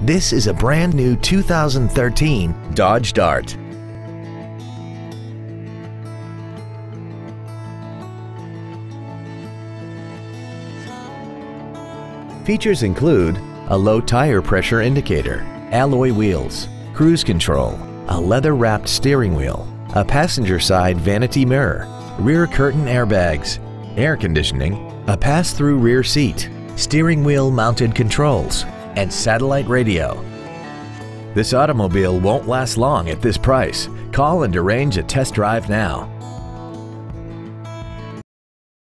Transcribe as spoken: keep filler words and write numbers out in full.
This is a brand new two thousand thirteen Dodge Dart. Features include a low tire pressure indicator, alloy wheels, cruise control, a leather-wrapped steering wheel, a passenger side vanity mirror, rear curtain airbags, air conditioning, a pass-through rear seat, steering wheel mounted controls, and satellite radio. This automobile won't last long at this price. Call and arrange a test drive now.